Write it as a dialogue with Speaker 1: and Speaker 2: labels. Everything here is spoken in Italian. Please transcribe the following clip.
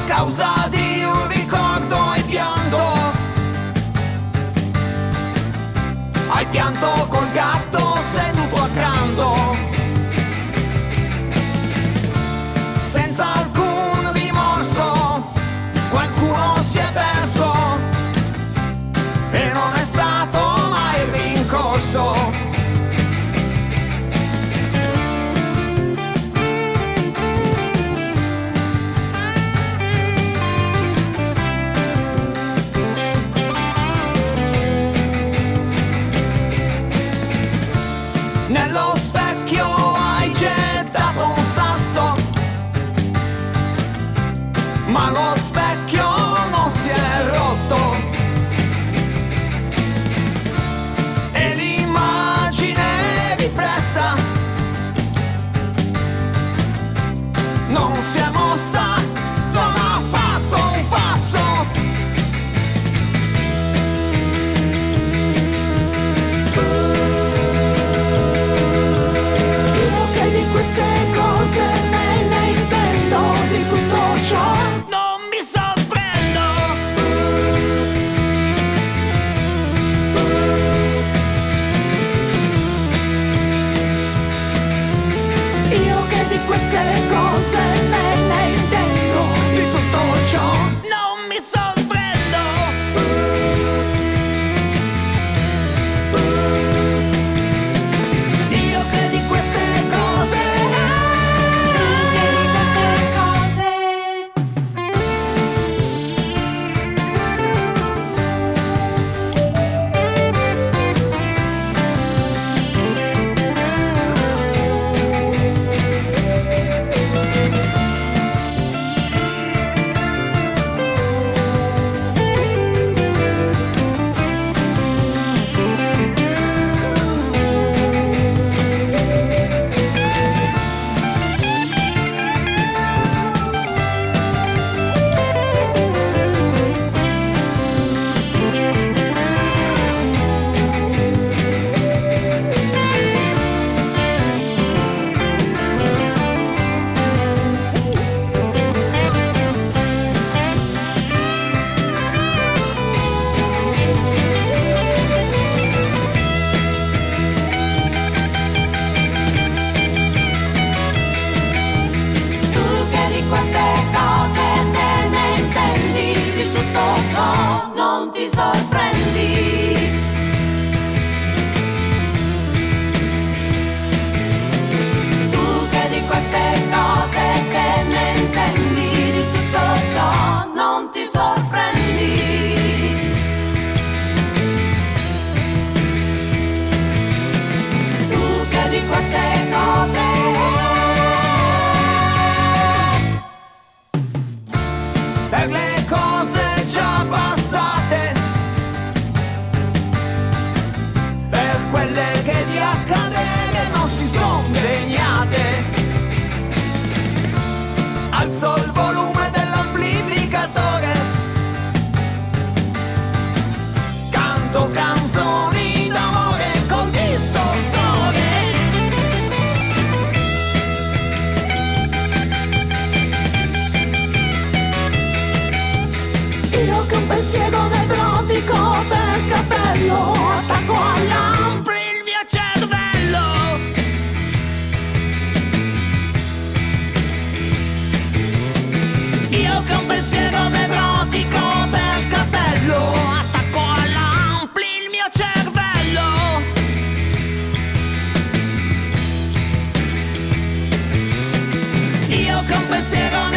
Speaker 1: causa di un ricordo hai pianto col gatto seduto accanto, senza alcun rimorso, qualcuno si è perso e non è stato mai rincorso. Nello specchio hai gettato un sasso, ma lo specchio non si è rotto e l'immagine riflessa non si è mossa, non ha fatto un passo. Queste cose me ne intendo, di tutto ciò non mi sorprendo. Io che di queste cose me ne intendo, di tutto ciò non mi sorprendo. Io che di queste cose non ti sorprendi. Tu che di queste cose te ne intendi, di tutto ciò non ti sorprendi. Tu che di queste cose per le cose già passate, per quelle che di accadere non si son degnate, alzo il volume dell'amplificatore, canto canzoni d'amore col distorsore. Io che un pensiero nevrotico per capello attacco all'ampli il mio cervello. Io che un pensiero nevrotico per capello attacco all'ampli il mio cervello. Io che un pensiero